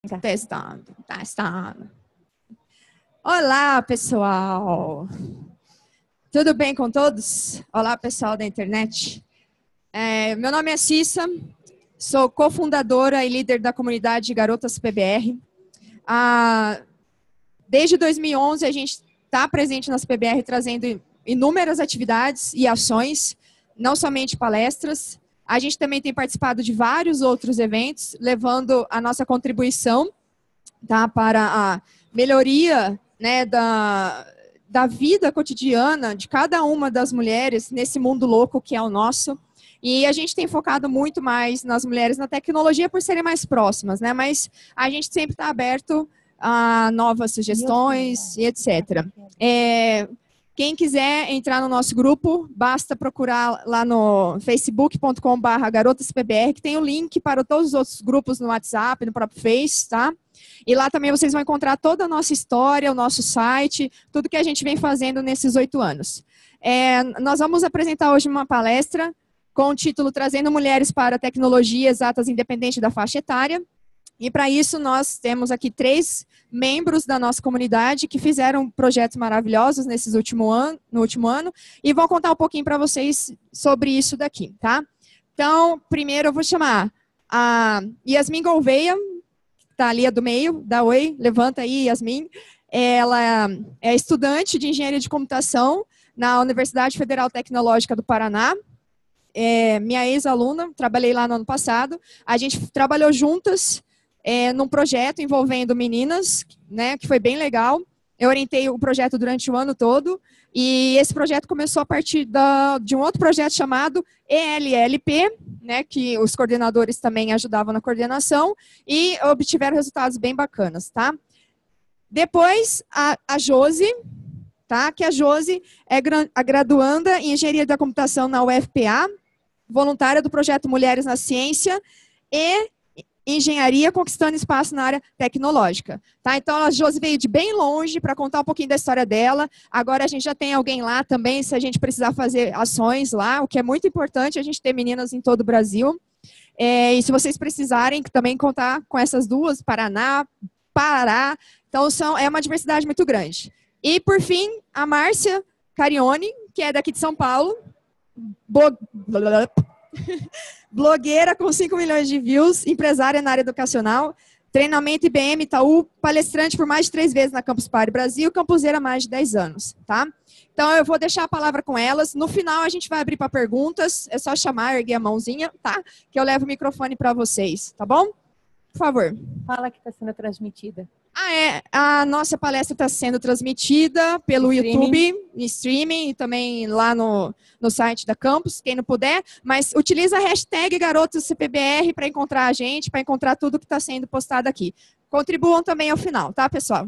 Testando, testando. Olá, pessoal. Tudo bem com todos? Olá, pessoal da internet. Meu nome é Cissa, sou cofundadora e líder da comunidade Garotas PBR. Desde 2011, a gente está presente nas PBR trazendo inúmeras atividades e ações, não somente palestras. A gente também tem participado de vários outros eventos, levando a nossa contribuição, tá, para a melhoria, né, da vida cotidiana de cada uma das mulheres nesse mundo louco que é o nosso. E a gente tem focado muito mais nas mulheres na tecnologia por serem mais próximas, né? Mas a gente sempre está aberto a novas sugestões e etc. Quem quiser entrar no nosso grupo, basta procurar lá no facebook.com/garotaspbr, que tem o link para todos os outros grupos no WhatsApp, no próprio Face, tá? E lá também vocês vão encontrar toda a nossa história, o nosso site, tudo que a gente vem fazendo nesses 8 anos. Nós vamos apresentar hoje uma palestra com o título Trazendo Mulheres para a Tecnologia Exatas Independente da Faixa Etária. E para isso nós temos aqui 3 membros da nossa comunidade que fizeram projetos maravilhosos no último ano e vão contar um pouquinho para vocês sobre isso daqui, tá? Então, primeiro eu vou chamar a Yasmin Gouveia, que está ali do meio, dá oi, levanta aí, Yasmin. Ela é estudante de Engenharia de Computação na Universidade Federal Tecnológica do Paraná. Minha ex-aluna, trabalhei lá no ano passado. A gente trabalhou juntas num projeto envolvendo meninas, né, que foi bem legal. Eu orientei o projeto durante o ano todo, e esse projeto começou a partir de um outro projeto chamado ELLP, né, que os coordenadores também ajudavam na coordenação, e obtiveram resultados bem bacanas, tá? Depois, a Josi, tá? Que a Josi é a graduanda em Engenharia da Computação na UFPA, voluntária do projeto Mulheres na Ciência e Engenharia Conquistando Espaço na área tecnológica. Tá? Então, a Josi veio de bem longe para contar um pouquinho da história dela. Agora, a gente já tem alguém lá também, se a gente precisar fazer ações lá, o que é muito importante, a gente ter meninas em todo o Brasil. E se vocês precisarem também contar com essas duas, Paraná, Pará. Então, é uma diversidade muito grande. E, por fim, a Márcia Carione, que é daqui de São Paulo, blogueira com 5 milhões de views, empresária na área educacional, treinamento IBM, Itaú, palestrante por mais de 3 vezes na Campus Party Brasil, campuseira há mais de 10 anos, tá? Então, eu vou deixar a palavra com elas. No final, a gente vai abrir para perguntas. É só chamar, erguer a mãozinha, tá? Que eu levo o microfone para vocês, tá bom? Por favor. Fala que está sendo transmitida. A nossa palestra está sendo transmitida pelo YouTube, em streaming, e também lá no site da Campus, quem não puder, mas utiliza a hashtag GarotasCPBR para encontrar a gente, para encontrar tudo que está sendo postado aqui. Contribuam também ao final, tá, pessoal?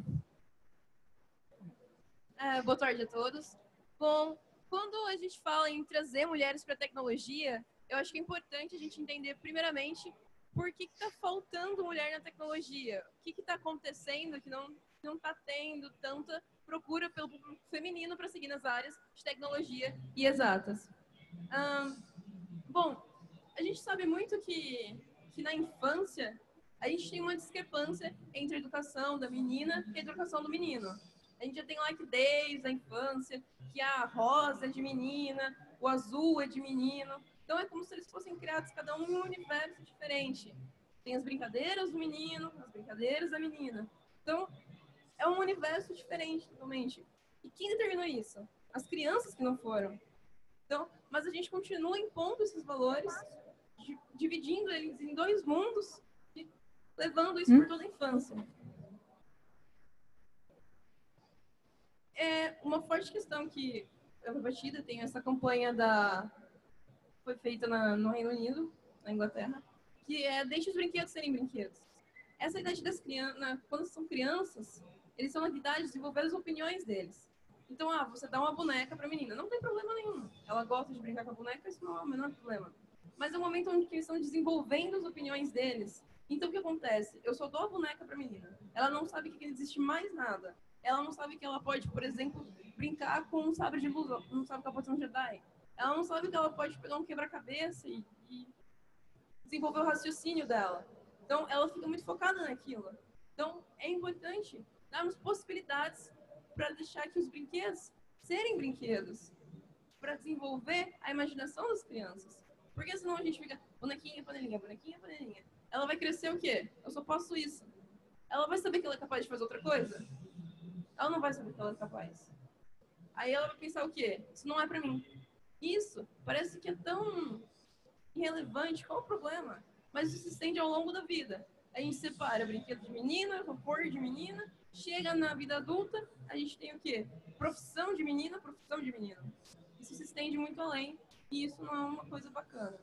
Boa tarde a todos. Bom, quando a gente fala em trazer mulheres para a tecnologia, eu acho que é importante a gente entender, primeiramente, por que está faltando mulher na tecnologia? O que está acontecendo que não está tendo tanta procura pelo público feminino para seguir nas áreas de tecnologia e exatas? Bom, a gente sabe muito que na infância a gente tem uma discrepância entre a educação da menina e a educação do menino. A gente já tem lá que desde a infância que a rosa é de menina, o azul é de menino. Então, é como se eles fossem criados cada um em um universo diferente. Tem as brincadeiras do menino, as brincadeiras da menina. Então, é um universo diferente, totalmente. E quem determinou isso? As crianças que não foram. Então, mas a gente continua impondo esses valores, dividindo eles em 2 mundos e levando isso por toda a infância. Uma forte questão que é batida, tem essa campanha foi feita no Reino Unido, na Inglaterra, que é deixe os brinquedos serem brinquedos. Essa idade das crianças, quando são crianças, eles são na idade de desenvolver as opiniões deles. Então, você dá uma boneca para a menina, não tem problema nenhum. Ela gosta de brincar com a boneca, isso não é o menor problema. Mas é o momento onde eles estão desenvolvendo as opiniões deles. Então, o que acontece? Eu só dou a boneca para a menina. Ela não sabe que existe mais nada. Ela não sabe que ela pode, por exemplo, brincar com um sabre de luz, não sabe que ela pode ser um Jedi. Ela não sabe que ela pode pegar um quebra-cabeça e desenvolver o raciocínio dela. Então, ela fica muito focada naquilo. Então, é importante darmos possibilidades para deixar que os brinquedos serem brinquedos, para desenvolver a imaginação das crianças. Porque senão a gente fica bonequinha, panelinha, bonequinha, panelinha. Ela vai crescer o quê? Eu só posso isso. Ela vai saber que ela é capaz de fazer outra coisa? Ela não vai saber que ela é capaz. Aí ela vai pensar o quê? Isso não é pra mim. Isso parece que é tão irrelevante, qual o problema? Mas isso se estende ao longo da vida. A gente separa brinquedo de menina, vapor de menina, chega na vida adulta, a gente tem o quê? Profissão de menina, profissão de menino. Isso se estende muito além e isso não é uma coisa bacana.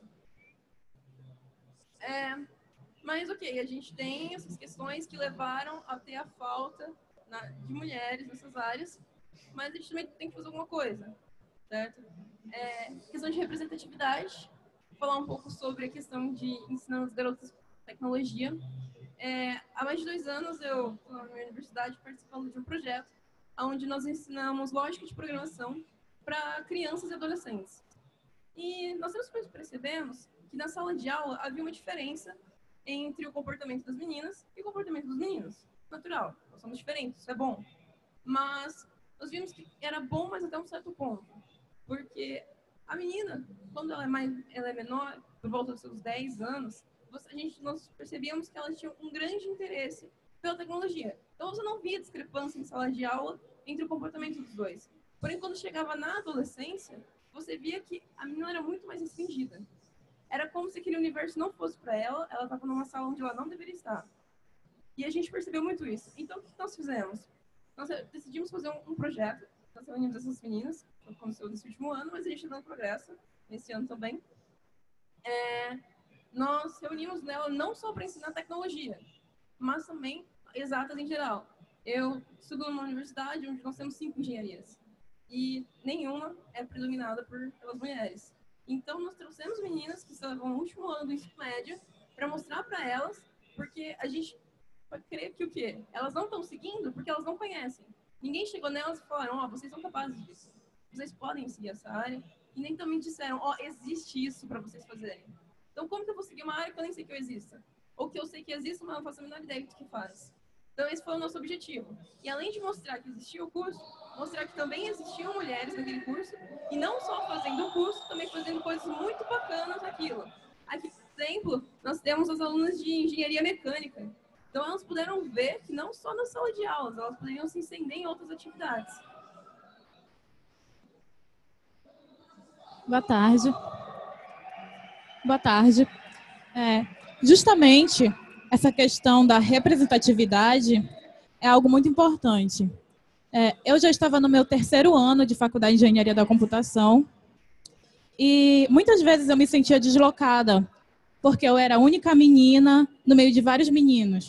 Mas ok, a gente tem essas questões que levaram a ter a falta de mulheres nessas áreas, mas a gente também tem que fazer alguma coisa, certo? Questão de representatividade, falar um pouco sobre a questão de ensinar as garotas tecnologia. Há mais de 2 anos eu estou na minha universidade participando de um projeto onde nós ensinamos lógica de programação para crianças e adolescentes. E nós percebemos que na sala de aula havia uma diferença entre o comportamento das meninas e o comportamento dos meninos. Natural, nós somos diferentes, isso é bom. Mas nós vimos que era bom, mas até um certo ponto. Porque a menina, quando ela é menor, por volta dos seus 10 anos, nós percebíamos que ela tinha um grande interesse pela tecnologia. Então você não via discrepância em sala de aula entre o comportamento dos dois. Porém, quando chegava na adolescência, você via que a menina era muito mais restringida. Era como se aquele universo não fosse para ela, ela estava numa sala onde ela não deveria estar. E a gente percebeu muito isso. Então, o que nós fizemos? Nós decidimos fazer um projeto, nós reunimos essas meninas, que aconteceu nesse último ano, mas a gente está dando progresso nesse ano também. Nós reunimos nela não só para ensinar tecnologia, mas também exatas em geral. Eu estudo numa universidade onde nós temos 5 engenharias e nenhuma é predominada pelas mulheres. Então, nós trouxemos meninas que estavam no último ano do ensino médio para mostrar para elas, porque a gente pode crer que o quê? Elas não estão seguindo porque elas não conhecem. Ninguém chegou nelas e falaram, vocês são capazes disso. Vocês podem seguir essa área. E nem também disseram, existe isso para vocês fazerem. Então, como que eu vou seguir uma área que eu nem sei que eu exista? Ou que eu sei que existe, mas não faço a menor ideia do que faz. Então, esse foi o nosso objetivo. E além de mostrar que existia o curso, mostrar que também existiam mulheres naquele curso, e não só fazendo o curso, também fazendo coisas muito bacanas naquilo. Aqui, por exemplo, nós temos as alunas de engenharia mecânica. Então, elas puderam ver que não só na sala de aulas, elas poderiam se incender em outras atividades. Boa tarde. Boa tarde. Justamente essa questão da representatividade é algo muito importante. Eu já estava no meu 3º ano de faculdade de engenharia da computação e muitas vezes eu me sentia deslocada, porque eu era a única menina no meio de vários meninos.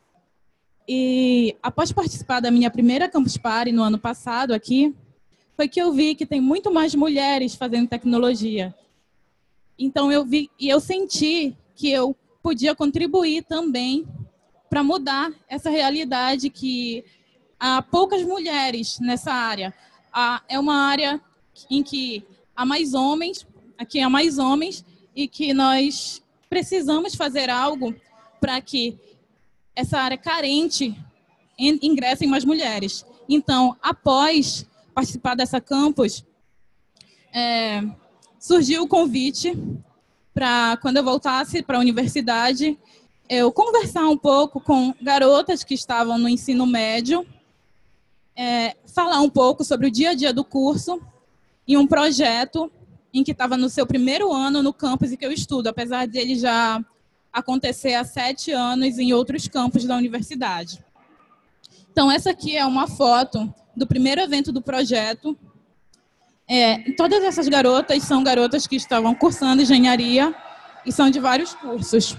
E após participar da minha primeira Campus Party no ano passado aqui, foi que eu vi que tem muito mais mulheres fazendo tecnologia. Então eu vi e eu senti que eu podia contribuir também para mudar essa realidade que há poucas mulheres nessa área. É uma área em que há mais homens, aqui há mais homens, e que nós precisamos fazer algo para que essa área carente ingressem mais mulheres. Então, após participar dessa campus, surgiu o convite para, quando eu voltasse para a universidade, eu conversar um pouco com garotas que estavam no ensino médio, falar um pouco sobre o dia a dia do curso e um projeto em que estava no seu 1º ano no campus em que eu estudo, apesar de ele já acontecer há 7 anos em outros campos da universidade. Então, essa aqui é uma foto do primeiro evento do projeto. Todas essas garotas são garotas que estavam cursando engenharia e são de vários cursos.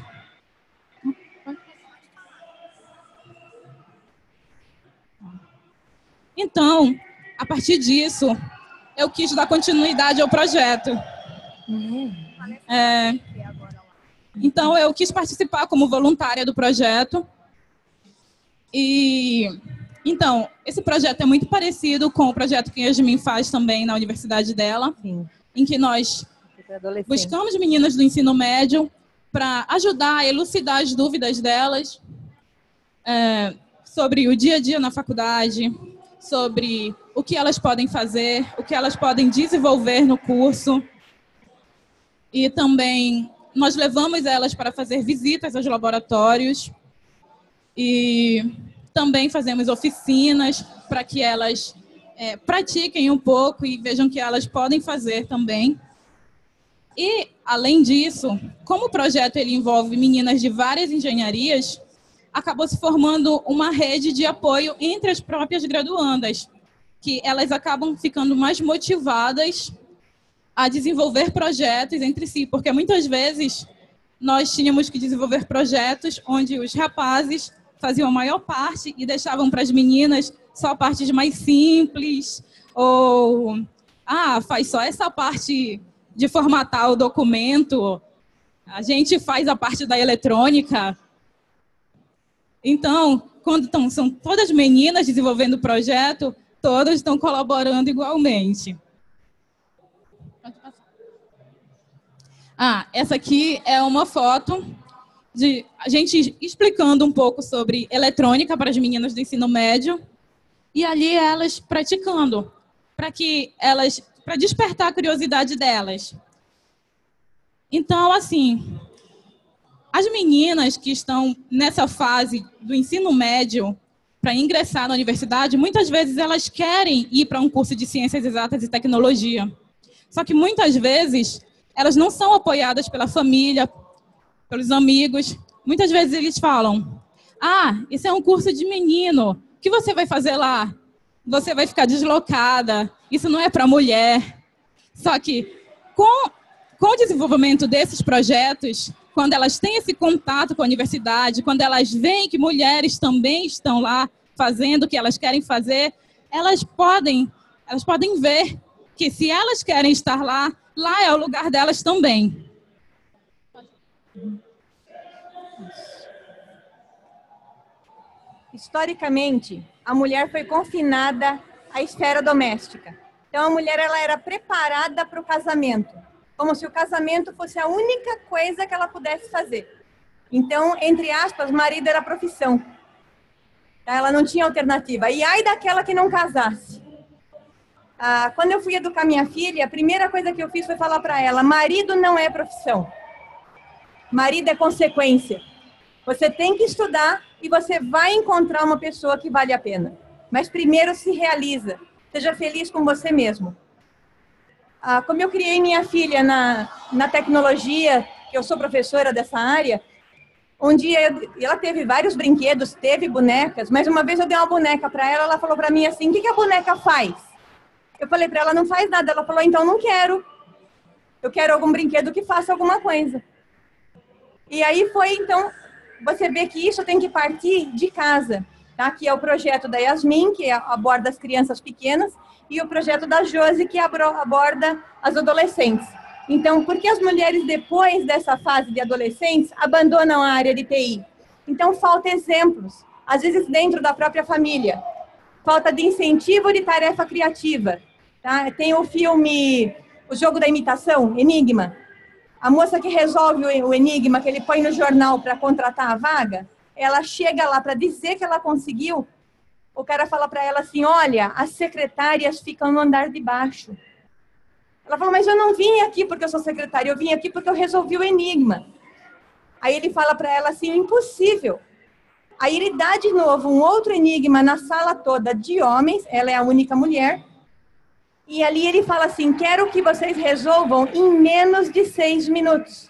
Então, a partir disso, eu quis dar continuidade ao projeto. Então, eu quis participar como voluntária do projeto. Então, esse projeto é muito parecido com o projeto que a Yasmin faz também na universidade dela, sim, em que nós buscamos meninas do ensino médio para ajudar a elucidar as dúvidas delas sobre o dia a dia na faculdade, sobre o que elas podem fazer, o que elas podem desenvolver no curso. E também nós levamos elas para fazer visitas aos laboratórios e também fazemos oficinas para que elas pratiquem um pouco e vejam que elas podem fazer também. E, além disso, como o projeto ele envolve meninas de várias engenharias, acabou se formando uma rede de apoio entre as próprias graduandas, que elas acabam ficando mais motivadas a desenvolver projetos entre si, porque muitas vezes nós tínhamos que desenvolver projetos onde os rapazes faziam a maior parte e deixavam para as meninas só partes mais simples, ou faz só essa parte de formatar o documento, a gente faz a parte da eletrônica. Então, quando são todas meninas desenvolvendo o projeto, todas estão colaborando igualmente. Essa aqui é uma foto de a gente explicando um pouco sobre eletrônica para as meninas do ensino médio e ali elas praticando para despertar a curiosidade delas. Então, assim, as meninas que estão nessa fase do ensino médio para ingressar na universidade, muitas vezes elas querem ir para um curso de ciências exatas e tecnologia. Só que muitas vezes elas não são apoiadas pela família, pelos amigos. Muitas vezes eles falam: isso é um curso de menino, o que você vai fazer lá? Você vai ficar deslocada, isso não é para mulher. Só que com o desenvolvimento desses projetos, quando elas têm esse contato com a universidade, quando elas veem que mulheres também estão lá fazendo o que elas querem fazer, elas podem ver que se elas querem estar lá é o lugar delas também. Historicamente, a mulher foi confinada à esfera doméstica. Então, a mulher ela era preparada para o casamento, como se o casamento fosse a única coisa que ela pudesse fazer. Então, entre aspas, marido era profissão. Ela não tinha alternativa. E ai daquela que não casasse. Quando eu fui educar minha filha, a primeira coisa que eu fiz foi falar para ela: marido não é profissão. Marido é consequência. Você tem que estudar e você vai encontrar uma pessoa que vale a pena. Mas primeiro se realiza. Seja feliz com você mesmo. Como eu criei minha filha na tecnologia, que eu sou professora dessa área, um dia ela teve vários brinquedos, teve bonecas, mas uma vez eu dei uma boneca para ela, ela falou para mim assim: o que a boneca faz? Eu falei para ela: não faz nada. Ela falou: então não quero. Eu quero algum brinquedo que faça alguma coisa. E aí foi, então, você vê que isso tem que partir de casa. Tá? Que é o projeto da Yasmin, que aborda as crianças pequenas, e o projeto da Josi, que aborda as adolescentes. Então, por que as mulheres, depois dessa fase de adolescentes, abandonam a área de TI? Então, falta exemplos, às vezes dentro da própria família. Falta de incentivo de tarefa criativa. Tá? Tem o filme O Jogo da Imitação, Enigma. A moça que resolve o enigma, que ele põe no jornal para contratar a vaga, ela chega lá para dizer que ela conseguiu, o cara fala para ela assim: olha, as secretárias ficam no andar de baixo. Ela falou: mas eu não vim aqui porque eu sou secretária, eu vim aqui porque eu resolvi o enigma. Aí ele fala para ela assim: impossível. Aí ele dá de novo um outro enigma na sala toda de homens, ela é a única mulher, e ali ele fala assim: quero que vocês resolvam em menos de 6 minutos.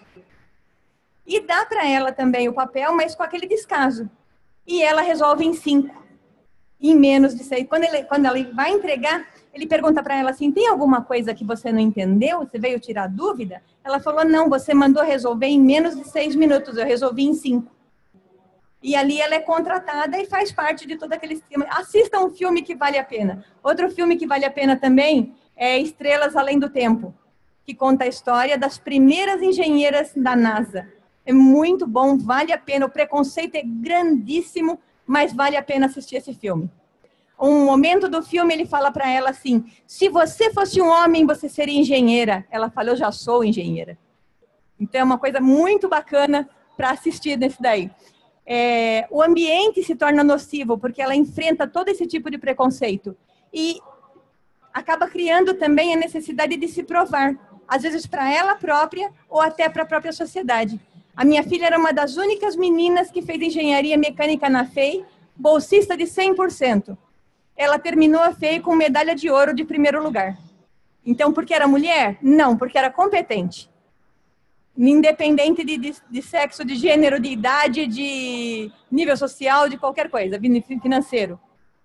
E dá para ela também o papel, mas com aquele descaso. E ela resolve em 5, em menos de 6. Quando ela vai entregar, ele pergunta para ela assim: tem alguma coisa que você não entendeu? Você veio tirar dúvida? Ela falou: não, você mandou resolver em menos de 6 minutos, eu resolvi em 5. E ali ela é contratada e faz parte de todo aquele sistema. Assista um filme que vale a pena. Outro filme que vale a pena também é Estrelas Além do Tempo, que conta a história das primeiras engenheiras da NASA. É muito bom, vale a pena. O preconceito é grandíssimo, mas vale a pena assistir esse filme. Um momento do filme, ele fala para ela assim: se você fosse um homem, você seria engenheira. Ela fala: eu já sou engenheira. Então, é uma coisa muito bacana para assistir nesse daí. O ambiente se torna nocivo, porque ela enfrenta todo esse tipo de preconceito. E acaba criando também a necessidade de se provar, às vezes para ela própria ou até para a própria sociedade. A minha filha era uma das únicas meninas que fez engenharia mecânica na FEI, bolsista de 100%. Ela terminou a FEI com medalha de ouro de primeiro lugar. Então, porque era mulher? Não, porque era competente. Independente de sexo, de gênero, de idade, de nível social, de qualquer coisa, financeiro.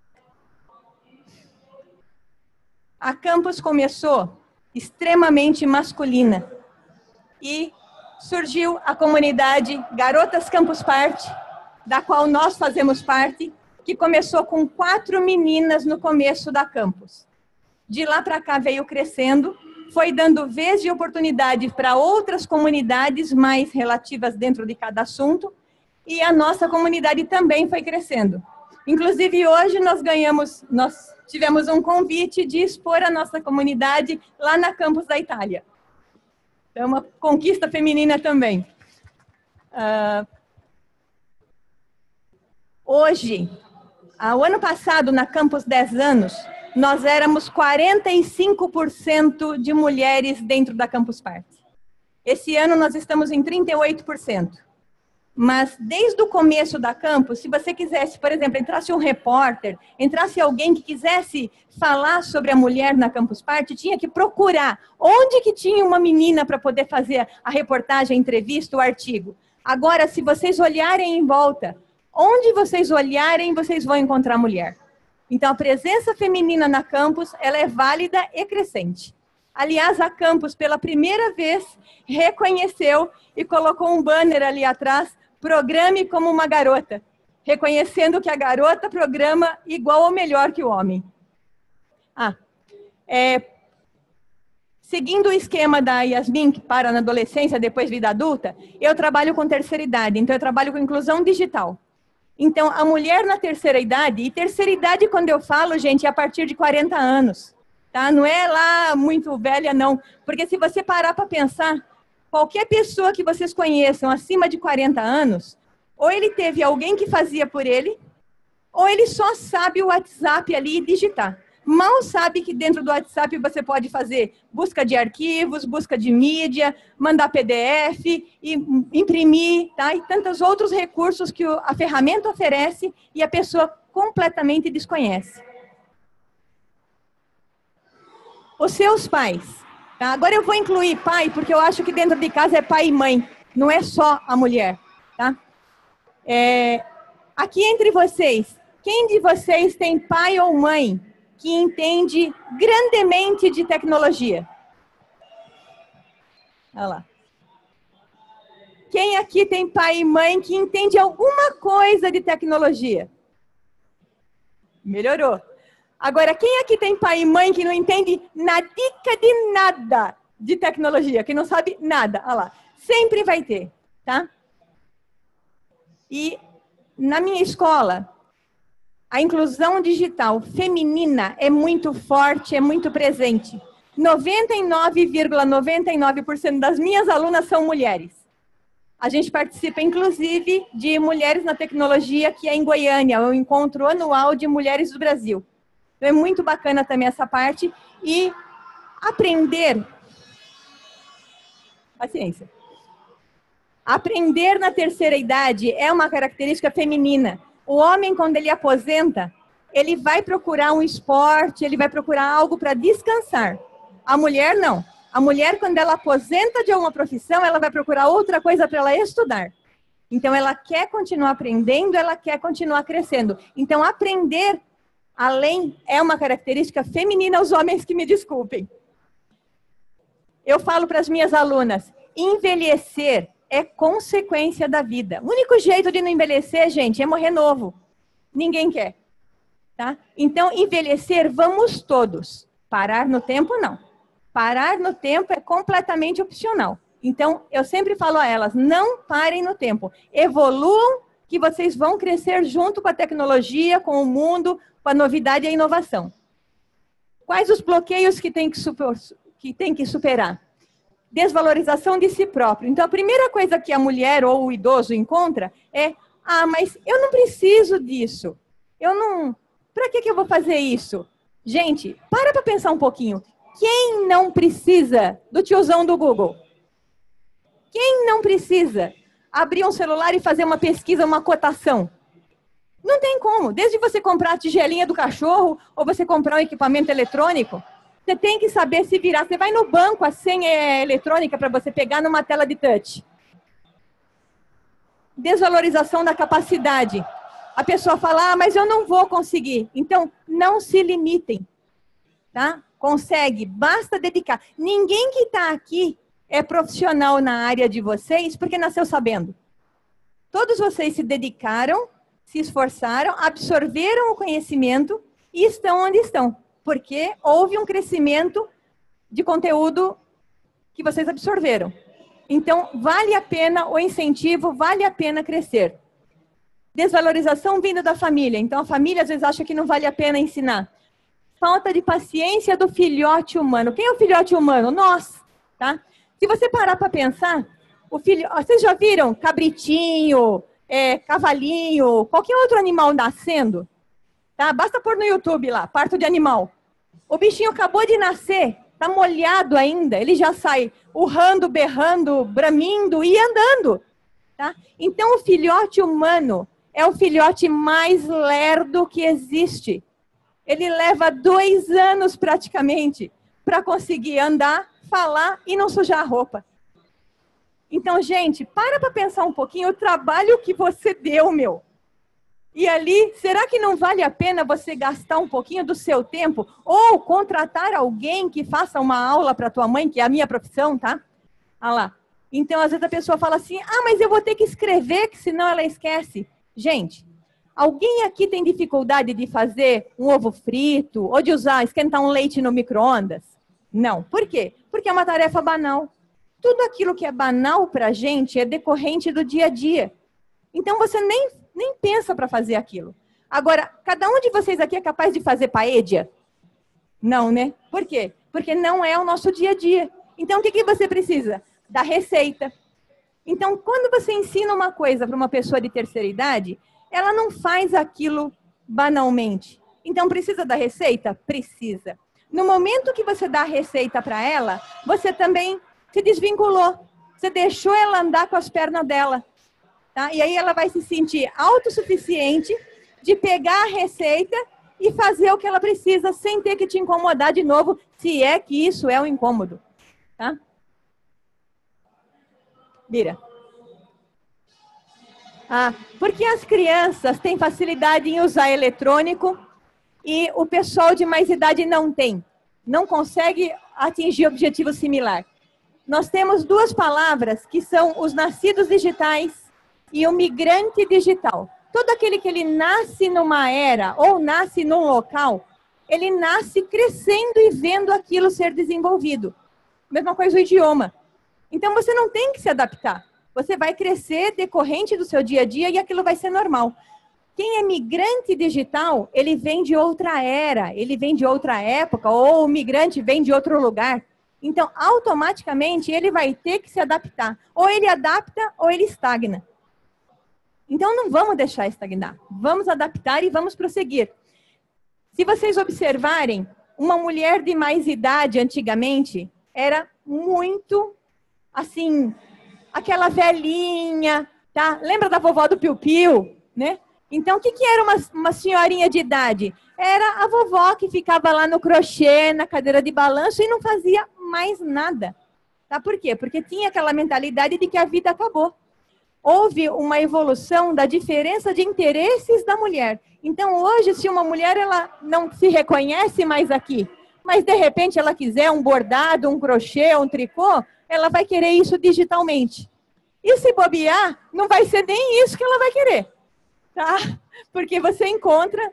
A campus começou extremamente masculina e surgiu a comunidade Garotas Campus Party, da qual nós fazemos parte, que começou com 4 meninas no começo da campus. De lá para cá veio crescendo, foi dando vez e oportunidade para outras comunidades mais relativas dentro de cada assunto, e a nossa comunidade também foi crescendo. Inclusive, hoje nós tivemos um convite de expor a nossa comunidade lá na campus da Itália. É uma conquista feminina também. Hoje, o ano passado, na campus 10 anos, nós éramos 45% de mulheres dentro da Campus Party. Esse ano nós estamos em 38%. Mas desde o começo da campus, se você quisesse, por exemplo, entrasse um repórter, entrasse alguém que quisesse falar sobre a mulher na Campus Party, tinha que procurar onde que tinha uma menina para poder fazer a reportagem, a entrevista, o artigo. Agora, se vocês olharem em volta, onde vocês olharem, vocês vão encontrar mulher. Então, a presença feminina na campus, ela é válida e crescente. Aliás, a campus, pela primeira vez, reconheceu e colocou um banner ali atrás, programe como uma garota, reconhecendo que a garota programa igual ou melhor que o homem. Seguindo o esquema da Yasmin, que para na adolescência, depois vida adulta, eu trabalho com terceira idade, então eu trabalho com inclusão digital. Então, a mulher na terceira idade, e terceira idade, quando eu falo, gente, é a partir de 40 anos, tá? Não é lá muito velha, não. Porque se você parar para pensar, qualquer pessoa que vocês conheçam acima de 40 anos, ou ele teve alguém que fazia por ele, ou ele só sabe o WhatsApp ali e digitar. Mal sabe que dentro do WhatsApp você pode fazer busca de arquivos, busca de mídia, mandar PDF, e imprimir, tá? E tantos outros recursos que a ferramenta oferece e a pessoa completamente desconhece. Os seus pais. Tá? Agora eu vou incluir pai, porque eu acho que dentro de casa é pai e mãe, não é só a mulher. Tá? Aqui entre vocês, quem de vocês tem pai ou mãe que entende grandemente de tecnologia? Olha lá. Quem aqui tem pai e mãe que entende alguma coisa de tecnologia? Melhorou. Agora, quem aqui tem pai e mãe que não entende nadica de nada de tecnologia, que não sabe nada? Olha lá. Sempre vai ter, tá? E na minha escola, a inclusão digital feminina é muito forte, é muito presente. 99,99% das minhas alunas são mulheres. A gente participa, inclusive, de Mulheres na Tecnologia, que é em Goiânia, o encontro anual de mulheres do Brasil. Então, é muito bacana também essa parte. E aprender... Paciência. Aprender na terceira idade é uma característica feminina. O homem, quando ele aposenta, ele vai procurar um esporte, ele vai procurar algo para descansar. A mulher, não. A mulher, quando ela aposenta de alguma profissão, ela vai procurar outra coisa para ela estudar. Então, ela quer continuar aprendendo, ela quer continuar crescendo. Então, aprender além é uma característica feminina, os homens que me desculpem. Eu falo para as minhas alunas, envelhecer é consequência da vida. O único jeito de não envelhecer, gente, é morrer novo. Ninguém quer. Tá? Então, envelhecer, vamos todos. Parar no tempo, não. Parar no tempo é completamente opcional. Então, eu sempre falo a elas, não parem no tempo. Evoluam, que vocês vão crescer junto com a tecnologia, com o mundo, com a novidade e a inovação. Quais os bloqueios que tem que superar? Desvalorização de si próprio. Então, a primeira coisa que a mulher ou o idoso encontra é: ah, mas eu não preciso disso. Para que eu vou fazer isso? Gente, para pensar um pouquinho. Quem não precisa do tiozão do Google? Quem não precisa abrir um celular e fazer uma pesquisa, uma cotação? Não tem como. Desde você comprar a tigelinha do cachorro ou você comprar um equipamento eletrônico, você tem que saber se virar. Você vai no banco, a senha é eletrônica para você pegar numa tela de touch. Desvalorização da capacidade. A pessoa fala: ah, mas eu não vou conseguir. Então, não se limitem. Tá? Consegue, basta dedicar. Ninguém que está aqui é profissional na área de vocês porque nasceu sabendo. Todos vocês se dedicaram, se esforçaram, absorveram o conhecimento e estão onde estão. Porque houve um crescimento de conteúdo que vocês absorveram. Então, vale a pena o incentivo, vale a pena crescer. Desvalorização vindo da família. Então, a família às vezes acha que não vale a pena ensinar. Falta de paciência do filhote humano. Quem é o filhote humano? Nós. Tá? Se você parar para pensar, vocês já viram cabritinho, cavalinho, qualquer outro animal nascendo? Tá? Basta pôr no YouTube lá, parto de animal. O bichinho acabou de nascer, tá molhado ainda, ele já sai urrando, berrando, bramindo e andando. Tá? Então, o filhote humano é o filhote mais lerdo que existe. Ele leva 2 anos praticamente para conseguir andar, falar e não sujar a roupa. Então, gente, para pensar um pouquinho o trabalho que você deu, meu. E ali, será que não vale a pena você gastar um pouquinho do seu tempo ou contratar alguém que faça uma aula para tua mãe, que é a minha profissão, tá? Ah lá. Então, às vezes a pessoa fala assim: ah, mas eu vou ter que escrever, que senão ela esquece. Gente, alguém aqui tem dificuldade de fazer um ovo frito ou de esquentar um leite no micro-ondas? Não. Por quê? Porque é uma tarefa banal. Tudo aquilo que é banal para a gente é decorrente do dia a dia. Então, você nem pensa para fazer aquilo. Agora, cada um de vocês aqui é capaz de fazer paella? Não, né? Por quê? Porque não é o nosso dia a dia. Então, o que você precisa? Da receita. Então, quando você ensina uma coisa para uma pessoa de terceira idade, ela não faz aquilo banalmente. Então, precisa da receita? Precisa. No momento que você dá a receita para ela, você também se desvinculou. Você deixou ela andar com as pernas dela. Tá? E aí ela vai se sentir autossuficiente de pegar a receita e fazer o que ela precisa sem ter que te incomodar de novo, se é que isso é um incômodo. Tá? Vira. Porque as crianças têm facilidade em usar eletrônico e o pessoal de mais idade não tem. Não consegue atingir objetivo similar. Nós temos 2 palavras que são os nascidos digitais e o migrante digital. Todo aquele que ele nasce numa era ou nasce num local, ele nasce crescendo e vendo aquilo ser desenvolvido. Mesma coisa o idioma. Então, você não tem que se adaptar. Você vai crescer decorrente do seu dia a dia e aquilo vai ser normal. Quem é migrante digital, ele vem de outra era, ele vem de outra época, ou o migrante vem de outro lugar. Então, automaticamente, ele vai ter que se adaptar. Ou ele adapta, ou ele estagna. Então, não vamos deixar estagnar. Vamos adaptar e vamos prosseguir. Se vocês observarem, uma mulher de mais idade, antigamente, era muito, assim, aquela velhinha, tá? Lembra da vovó do Piu-Piu, né? Então, o que era uma senhorinha de idade? Era a vovó que ficava lá no crochê, na cadeira de balanço e não fazia mais nada. Tá? Por quê? Porque tinha aquela mentalidade de que a vida acabou. Houve uma evolução da diferença de interesses da mulher. Então, hoje, se uma mulher ela não se reconhece mais aqui, mas, de repente, ela quiser um bordado, um crochê, um tricô, ela vai querer isso digitalmente. E se bobear, não vai ser nem isso que ela vai querer. Tá? Porque você encontra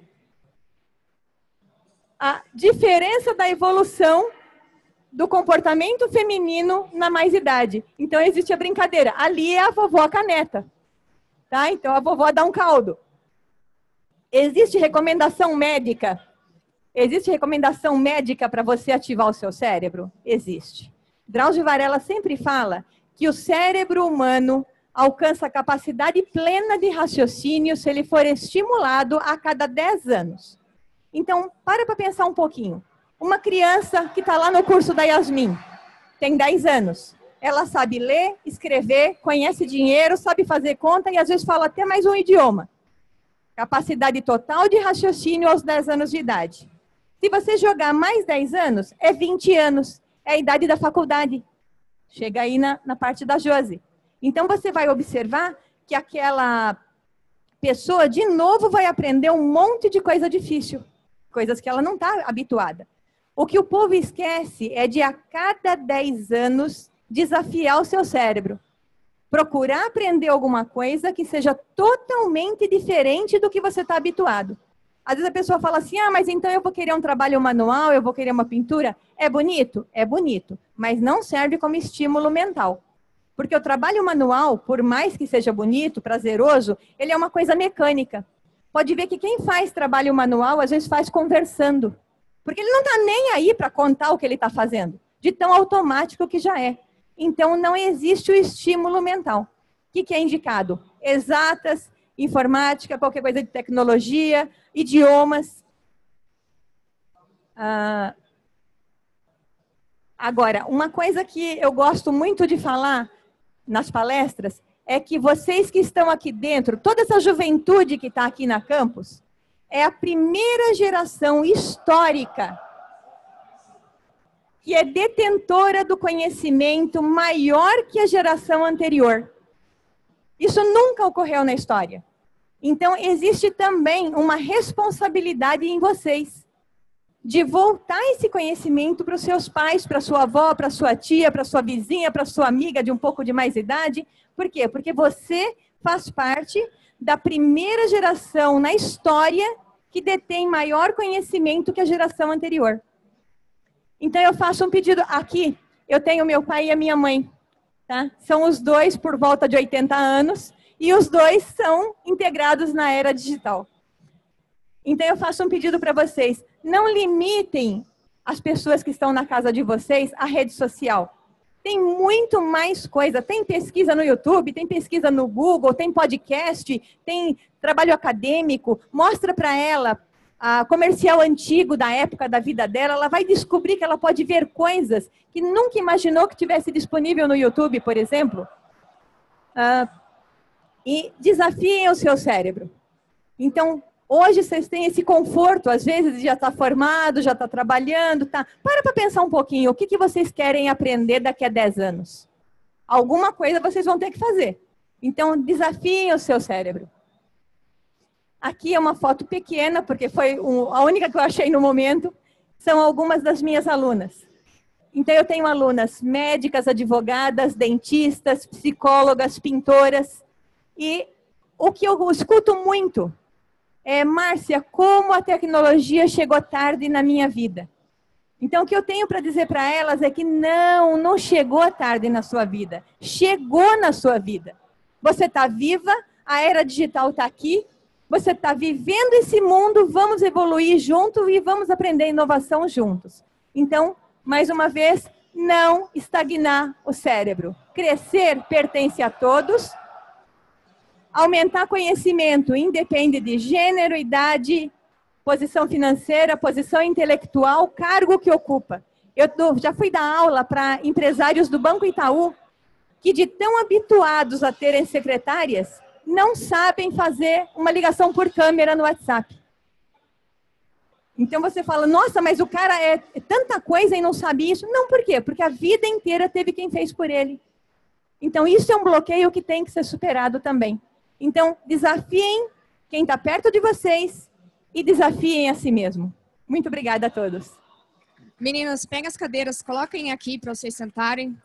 a diferença da evolução do comportamento feminino na mais idade. Então, existe a brincadeira. Ali é a vovó caneta. Tá? Então, a vovó dá um caldo. Existe recomendação médica? Existe recomendação médica para você ativar o seu cérebro? Existe. Drauzio Varela sempre fala que o cérebro humano alcança a capacidade plena de raciocínio se ele for estimulado a cada 10 anos. Então, para pensar um pouquinho. Uma criança que está lá no curso da Yasmin, tem 10 anos. Ela sabe ler, escrever, conhece dinheiro, sabe fazer conta e às vezes fala até mais um idioma. Capacidade total de raciocínio aos 10 anos de idade. Se você jogar mais 10 anos, é 20 anos. É a idade da faculdade. Chega aí na parte da Josi. Então, você vai observar que aquela pessoa, de novo, vai aprender um monte de coisa difícil. Coisas que ela não está habituada. O que o povo esquece é de, a cada 10 anos, desafiar o seu cérebro. Procurar aprender alguma coisa que seja totalmente diferente do que você está habituado. Às vezes a pessoa fala assim, mas então eu vou querer um trabalho manual, eu vou querer uma pintura. É bonito? É bonito, mas não serve como estímulo mental. Porque o trabalho manual, por mais que seja bonito, prazeroso, ele é uma coisa mecânica. Pode ver que quem faz trabalho manual, às vezes faz conversando. Porque ele não está nem aí para contar o que ele está fazendo, de tão automático que já é. Então, não existe o estímulo mental. O que é indicado? Exatas, informática, qualquer coisa de tecnologia, idiomas. Agora, uma coisa que eu gosto muito de falar nas palestras é que vocês que estão aqui dentro, toda essa juventude que está aqui na campus, é a primeira geração histórica que é detentora do conhecimento maior que a geração anterior. Isso nunca ocorreu na história. Então, existe também uma responsabilidade em vocês de voltar esse conhecimento para os seus pais, para sua avó, para sua tia, para sua vizinha, para sua amiga de um pouco de mais idade. Por quê? Porque você faz parte da primeira geração na história que detém maior conhecimento que a geração anterior. Então, eu faço um pedido. Aqui, eu tenho meu pai e a minha mãe. Tá? São os dois por volta de 80 anos e os dois são integrados na era digital. Então, eu faço um pedido para vocês. Não limitem as pessoas que estão na casa de vocês à rede social. Tem muito mais coisa. Tem pesquisa no YouTube, tem pesquisa no Google, tem podcast, tem trabalho acadêmico. Mostra para ela a comercial antigo da época da vida dela. Ela vai descobrir que ela pode ver coisas que nunca imaginou que tivesse disponível no YouTube, por exemplo. E desafiem o seu cérebro. Então, hoje vocês têm esse conforto, às vezes já está formado, já está trabalhando, tá? Para pensar um pouquinho, o que vocês querem aprender daqui a 10 anos? Alguma coisa vocês vão ter que fazer. Então, desafiem o seu cérebro. Aqui é uma foto pequena, porque foi a única que eu achei no momento. São algumas das minhas alunas. Então, eu tenho alunas médicas, advogadas, dentistas, psicólogas, pintoras. E o que eu escuto muito é, Márcia, como a tecnologia chegou tarde na minha vida. Então, o que eu tenho para dizer para elas é que não chegou tarde na sua vida. Chegou na sua vida. Você está viva, a era digital está aqui, você está vivendo esse mundo, vamos evoluir junto e vamos aprender inovação juntos. Então, mais uma vez, não estagnar o cérebro. Crescer pertence a todos. Aumentar conhecimento independe de gênero, idade, posição financeira, posição intelectual, cargo que ocupa. Eu já fui dar aula para empresários do Banco Itaú que, de tão habituados a terem secretárias, não sabem fazer uma ligação por câmera no WhatsApp. Então você fala, nossa, mas o cara é tanta coisa e não sabe isso. Não, por quê? Porque a vida inteira teve quem fez por ele. Então isso é um bloqueio que tem que ser superado também. Então, desafiem quem está perto de vocês e desafiem a si mesmo. Muito obrigada a todos. Meninas, peguem as cadeiras, coloquem aqui para vocês sentarem.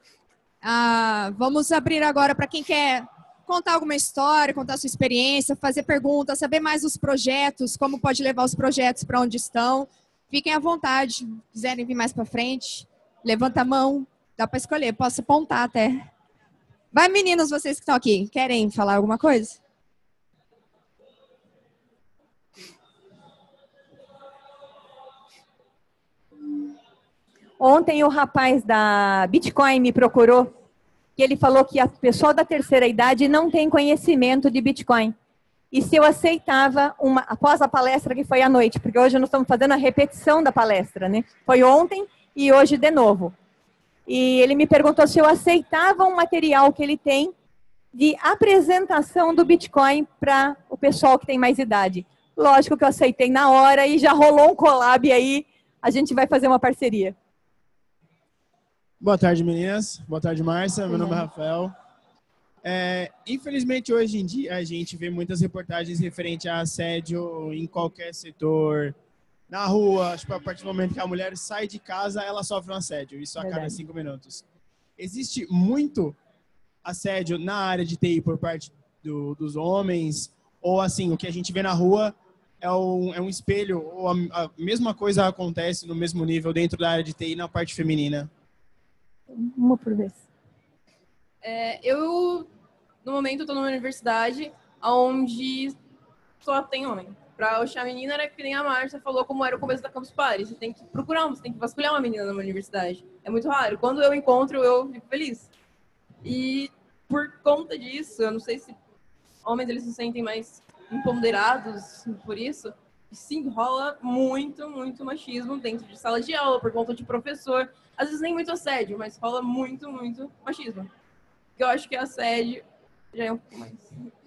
Vamos abrir agora para quem quer contar alguma história, contar sua experiência, fazer perguntas, saber mais dos projetos, como pode levar os projetos para onde estão. Fiquem à vontade, se quiserem vir mais para frente, levanta a mão, dá para escolher, posso apontar até. Vai, meninos, vocês que estão aqui, querem falar alguma coisa? Ontem o rapaz da Bitcoin me procurou e ele falou que a pessoa da terceira idade não tem conhecimento de Bitcoin. E se eu aceitava, após a palestra que foi à noite, porque hoje nós estamos fazendo a repetição da palestra, né? Foi ontem e hoje de novo. E ele me perguntou se eu aceitava um material que ele tem de apresentação do Bitcoin para o pessoal que tem mais idade. Lógico que eu aceitei na hora e já rolou um collab aí, a gente vai fazer uma parceria. Boa tarde, meninas. Boa tarde, Márcia. Meu nome é Rafael. Infelizmente, hoje em dia, a gente vê muitas reportagens referentes a assédio em qualquer setor, na rua. Tipo, a partir do momento que a mulher sai de casa, ela sofre um assédio. Isso a cada 5 minutos. Existe muito assédio na área de TI por parte dos homens? Ou, assim, o que a gente vê na rua é um espelho? Ou a mesma coisa acontece no mesmo nível dentro da área de TI na parte feminina? Uma por vez. Eu, no momento, estou numa universidade onde só tem homem. Para achar menina, era que nem a Márcia falou como era o começo da Campus Party. Você tem que procurar, você tem que vasculhar uma menina numa universidade. É muito raro. Quando eu encontro, eu fico feliz. E por conta disso, eu não sei se homens eles se sentem mais empoderados por isso. Sim, rola muito, muito machismo dentro de sala de aula, por conta de professor. Às vezes nem muito assédio, mas rola muito, muito machismo. Eu acho que assédio já é um pouco mais.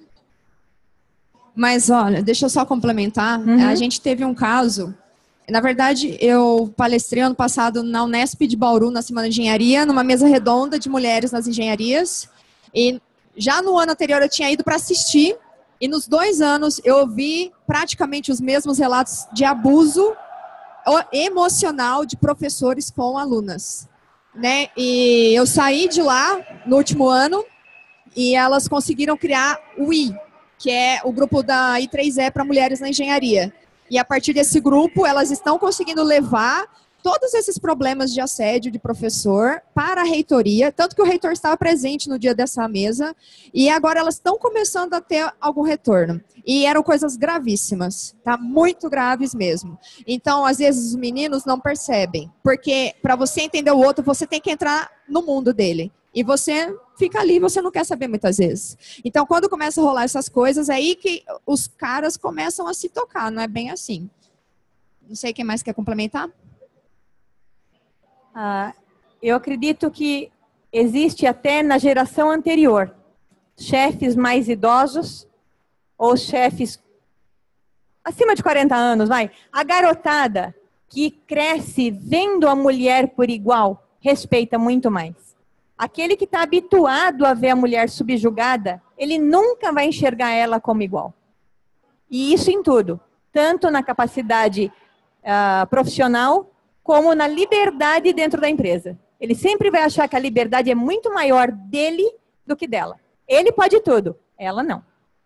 Mas, olha, deixa eu só complementar. A gente teve um caso. Na verdade, eu palestrei ano passado na Unesp de Bauru, na Semana de Engenharia, numa mesa redonda de mulheres nas engenharias. E já no ano anterior eu tinha ido para assistir. E nos 2 anos eu ouvi praticamente os mesmos relatos de abuso emocional de professores com alunas, né? E eu saí de lá no último ano e elas conseguiram criar o I, que é o grupo da I3E para mulheres na engenharia. E a partir desse grupo, elas estão conseguindo levar todos esses problemas de assédio de professor para a reitoria, tanto que o reitor estava presente no dia dessa mesa, e agora elas estão começando a ter algum retorno. E eram coisas gravíssimas, tá? Muito graves mesmo. Então, às vezes, os meninos não percebem, porque para você entender o outro, você tem que entrar no mundo dele. E você fica ali, você não quer saber muitas vezes. Então, quando começa a rolar essas coisas, é aí que os caras começam a se tocar, não é bem assim. Não sei quem mais quer complementar. Eu acredito que existe até na geração anterior chefes mais idosos ou chefes acima de 40 anos, vai. A garotada que cresce vendo a mulher por igual respeita muito mais. Aquele que está habituado a ver a mulher subjugada, ele nunca vai enxergar ela como igual. E isso em tudo, tanto na capacidade profissional como na liberdade dentro da empresa. Ele sempre vai achar que a liberdade é muito maior dele do que dela. Ele pode tudo, ela não.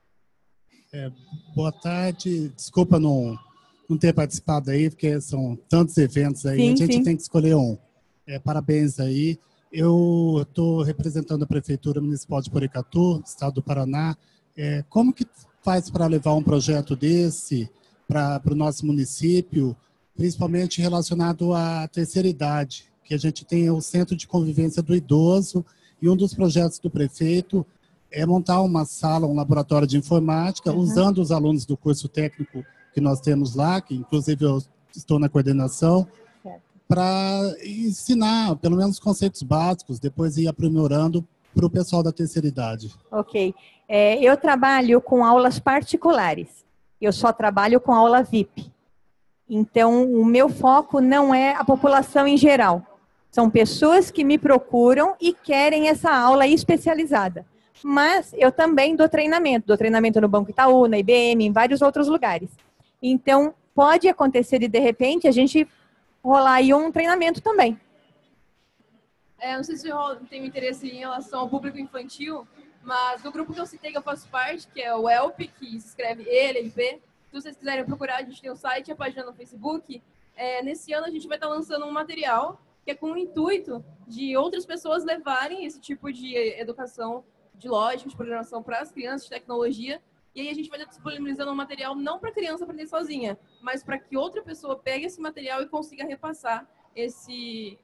Boa tarde, desculpa não ter participado aí, porque são tantos eventos aí, sim, a gente sim. tem que escolher um. Parabéns aí. Eu estou representando a Prefeitura Municipal de Porecatu, Estado do Paraná. Como que faz para levar um projeto desse para o nosso município, principalmente relacionado à terceira idade, que a gente tem o Centro de Convivência do Idoso, e um dos projetos do prefeito é montar uma sala, um laboratório de informática, usando os alunos do curso técnico que nós temos lá, que inclusive eu estou na coordenação, para ensinar pelo menos conceitos básicos, depois ir aprimorando para o pessoal da terceira idade. Ok. Eu trabalho com aulas particulares, eu só trabalho com aula VIP. Então, o meu foco não é a população em geral. São pessoas que me procuram e querem essa aula especializada. Mas eu também dou treinamento no Banco Itaú, na IBM, em vários outros lugares. Então, pode acontecer de repente, a gente rolar aí um treinamento também. Não sei se tem interesse em relação ao público infantil, mas do grupo que eu citei, que eu faço parte, que é o ELP, que se escreve ELP. Se vocês quiserem procurar, a gente tem o site e a página no Facebook. Nesse ano a gente vai estar lançando um material que é com o intuito de outras pessoas levarem esse tipo de educação de lógica, de programação para as crianças, de tecnologia. E aí a gente vai estar disponibilizando um material não para a criança aprender sozinha, mas para que outra pessoa pegue esse material e consiga repassar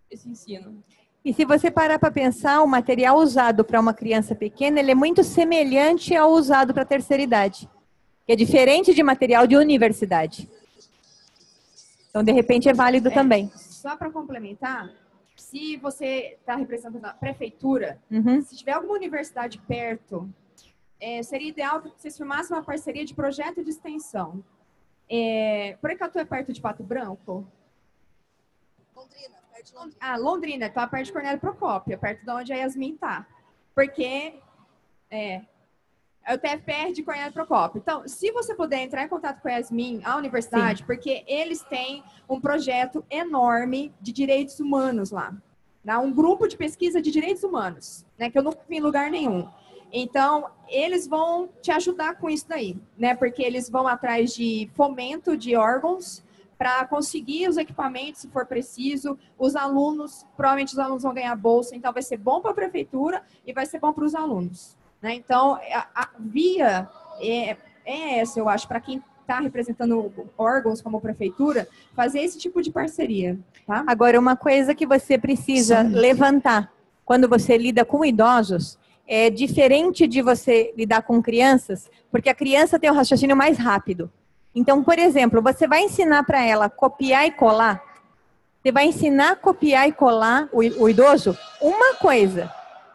esse ensino. E se você parar para pensar, o material usado para uma criança pequena, ele é muito semelhante ao usado para a terceira idade. Que é diferente de material de universidade. Então, de repente, é válido também. Só para complementar, se você está representando a prefeitura, Uhum. se tiver alguma universidade perto, seria ideal que vocês firmassem uma parceria de projeto de extensão. Porecatu é perto de Pato Branco? Londrina, perto de Londrina. Ah, Londrina, então perto de Cornélio Procópio, perto de onde a Yasmin tá. Porque é o TFPR de Cornélio Procópio. Então, se você puder entrar em contato com a Yasmin, a universidade, porque eles têm um projeto enorme de direitos humanos lá. Né? Um grupo de pesquisa de direitos humanos, né? Que eu nunca vi em lugar nenhum. Então, eles vão te ajudar com isso daí, né? Porque eles vão atrás de fomento de órgãos para conseguir os equipamentos, se for preciso. Os alunos, provavelmente os alunos vão ganhar bolsa, então vai ser bom para a prefeitura e vai ser bom para os alunos. Né? Então, a via é essa, eu acho, para quem está representando órgãos como prefeitura, fazer esse tipo de parceria. Tá? Agora, uma coisa que você precisa levantar quando você lida com idosos é diferente de você lidar com crianças, porque a criança tem um raciocínio mais rápido. Então, por exemplo, você vai ensinar para ela copiar e colar, você vai ensinar a copiar e colar o idoso uma coisa.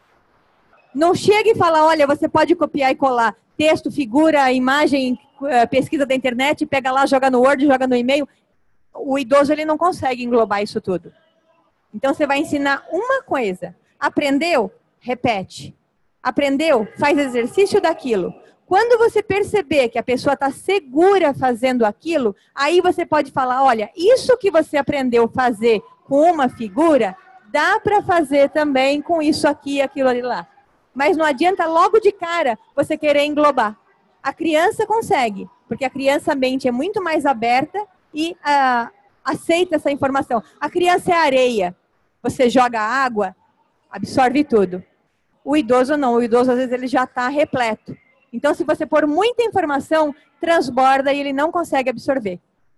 Não chega e fala, olha, você pode copiar e colar texto, figura, imagem, pesquisa da internet, pega lá, joga no Word, joga no e-mail. O idoso, ele não consegue englobar isso tudo. Então, você vai ensinar uma coisa. Aprendeu? Repete. Aprendeu? Faz exercício daquilo. Quando você perceber que a pessoa está segura fazendo aquilo, aí você pode falar, olha, isso que você aprendeu a fazer com uma figura, dá para fazer também com isso aqui e aquilo ali lá. Mas não adianta logo de cara você querer englobar. A criança consegue, porque a criança, a mente é muito mais aberta e aceita essa informação. A criança é areia. Você joga água, absorve tudo. O idoso não. O idoso, às vezes, ele já está repleto. Então, se você pôr muita informação, transborda e ele não consegue absorver.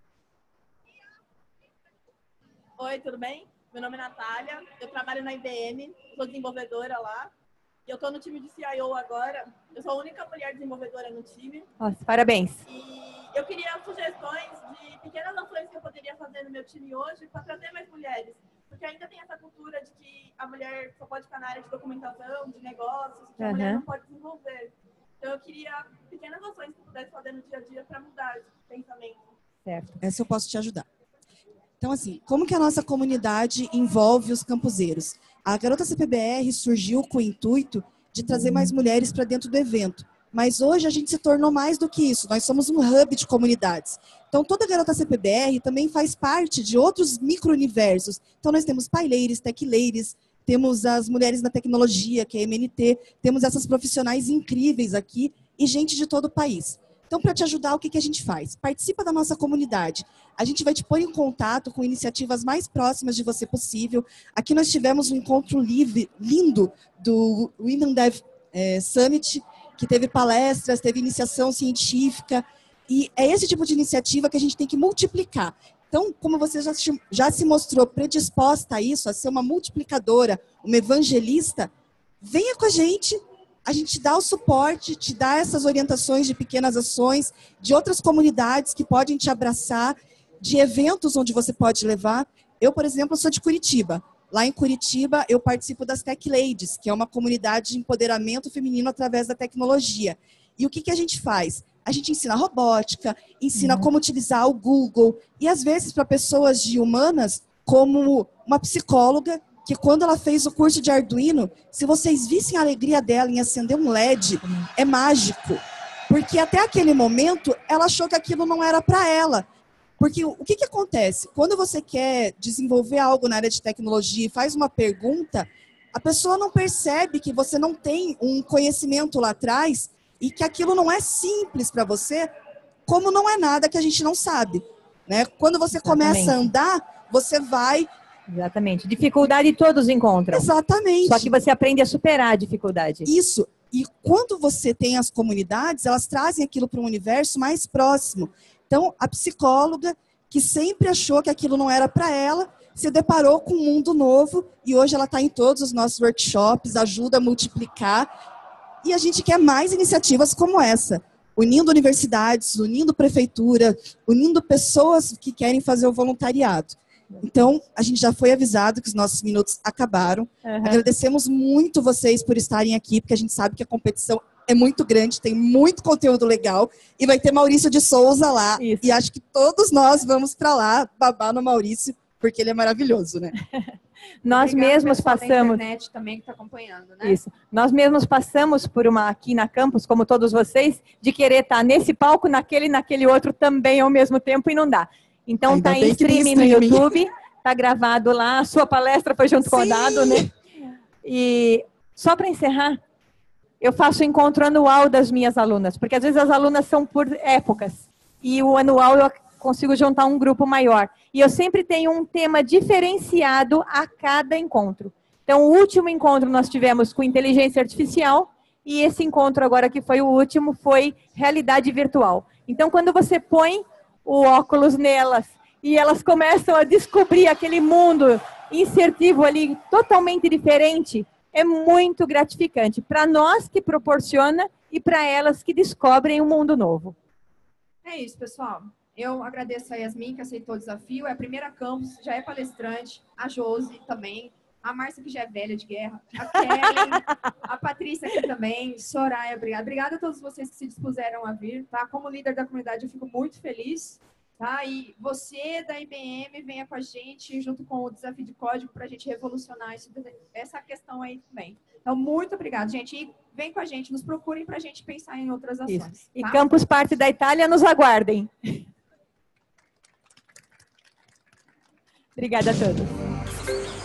Oi, tudo bem? Meu nome é Natália, eu trabalho na IBM, sou desenvolvedora lá. E eu estou no time de CIO agora. Eu sou a única mulher desenvolvedora no time. Nossa, parabéns. E eu queria sugestões de pequenas ações que eu poderia fazer no meu time hoje para trazer mais mulheres. Porque ainda tem essa cultura de que a mulher só pode ficar na área de documentação, de negócios, que a mulher não pode desenvolver. Então eu queria pequenas ações que eu pudesse fazer no dia a dia para mudar esse pensamento. Certo. Essa eu posso te ajudar. Então, assim, como que a nossa comunidade envolve os campuseiros? A Garota CPBR surgiu com o intuito de trazer mais mulheres para dentro do evento. Mas hoje a gente se tornou mais do que isso. Nós somos um hub de comunidades. Então, toda Garota CPBR também faz parte de outros micro-universos. Então, nós temos paileiros, tech-ladies, temos as mulheres na tecnologia, que é a MNT, temos essas profissionais incríveis aqui e gente de todo o país. Então, para te ajudar, o que a gente faz? Participa da nossa comunidade. A gente vai te pôr em contato com iniciativas mais próximas de você possível. Aqui nós tivemos um encontro lindo do Women Dev Summit, que teve palestras, teve iniciação científica. E é esse tipo de iniciativa que a gente tem que multiplicar. Então, como você já se mostrou predisposta a isso, a ser uma multiplicadora, uma evangelista, venha com a gente dá o suporte, te dá essas orientações de pequenas ações, de outras comunidades que podem te abraçar, de eventos onde você pode levar. Eu, por exemplo, sou de Curitiba. Lá em Curitiba, eu participo das Tech Ladies, que é uma comunidade de empoderamento feminino através da tecnologia. E o que a gente faz? A gente ensina robótica, ensina como utilizar o Google, e às vezes para pessoas de humanas, como uma psicóloga, que quando ela fez o curso de Arduino, se vocês vissem a alegria dela em acender um LED, é mágico. Porque até aquele momento, ela achou que aquilo não era para ela. Porque o que acontece? Quando você quer desenvolver algo na área de tecnologia e faz uma pergunta, a pessoa não percebe que você não tem um conhecimento lá atrás e que aquilo não é simples para você, como não é nada que a gente não sabe. Né? Quando você começa a andar, você vai... Exatamente. Dificuldade todos encontram. Exatamente. Só que você aprende a superar a dificuldade. Isso. E quando você tem as comunidades, elas trazem aquilo para um universo mais próximo. Então, a psicóloga, que sempre achou que aquilo não era para ela, se deparou com um mundo novo e hoje ela está em todos os nossos workshops, ajuda a multiplicar. E a gente quer mais iniciativas como essa, unindo universidades, unindo prefeitura, unindo pessoas que querem fazer o voluntariado. Então, a gente já foi avisado que os nossos minutos acabaram. Agradecemos muito vocês por estarem aqui, porque a gente sabe que a competição é muito grande, tem muito conteúdo legal, e vai ter Maurício de Souza lá. Isso. E acho que todos nós vamos para lá babar no Maurício, porque ele é maravilhoso, né? Nós mesmos passamos... internet também que está acompanhando, né? Isso. Nós mesmos passamos por uma aqui na campus, como todos vocês, de querer estar nesse palco, naquele outro também ao mesmo tempo, e não dá. Então está em streaming no YouTube, está gravado lá, a sua palestra foi junto com o Dado, né? E só para encerrar, eu faço o encontro anual das minhas alunas, porque às vezes as alunas são por épocas, e o anual eu consigo juntar um grupo maior. E eu sempre tenho um tema diferenciado a cada encontro. Então, o último encontro nós tivemos com inteligência artificial, e esse encontro agora que foi o último foi realidade virtual. Então, quando você põe o óculos nelas e elas começam a descobrir aquele mundo insertivo ali, totalmente diferente, é muito gratificante para nós que proporciona e para elas que descobrem um mundo novo. É isso, pessoal. Eu agradeço a Yasmin, que aceitou o desafio. É a primeira campus, já é palestrante. A Josi também. A Márcia, que já é velha de guerra. A Kelly. A Patrícia aqui também. Soraya, obrigada. Obrigada a todos vocês que se dispuseram a vir, tá? Como líder da comunidade, eu fico muito feliz. Tá? E você da IBM venha com a gente, junto com o desafio de código, para a gente revolucionar essa questão aí também. Então, muito obrigada, gente. E vem com a gente, nos procurem para a gente pensar em outras ações. Isso. E tá? Campus Party da Itália, nos aguardem. Obrigada a todos.